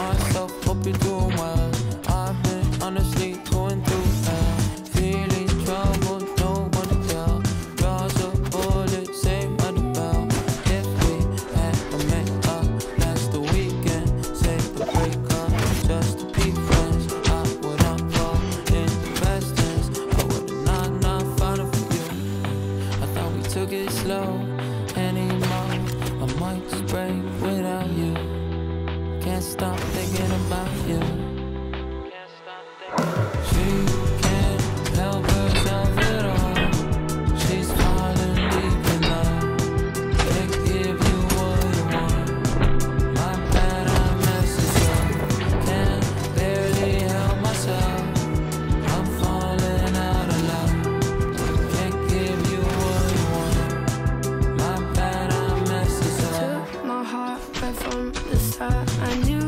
myself, hope you're doing well. I've been honestly going through hell, feeling trouble, no one to tell. Draws a bullet, same at the bell. If we had met up last the weekend, say the breakup just to be friends, I would not fall in the best hands. I would not find it for you. I thought we took it slow anymore. I might just break without you. Can't stop thinking about you. She can't help herself at all. She's falling deep in love. Can't give you what you want. My bad, I messed up. Can't barely help myself. I'm falling out of love. Can't give you what you want. My bad, I messed up. Took my heart right from the start. I knew